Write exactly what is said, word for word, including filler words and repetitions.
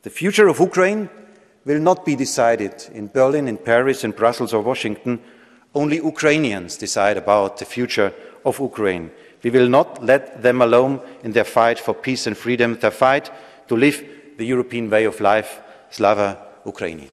The future of Ukraine will not be decided in Berlin, in Paris, in Brussels or Washington. Only Ukrainians decide about the future of Ukraine. We will not let them alone in their fight for peace and freedom, their fight to live the European way of life. Slava Ukraini.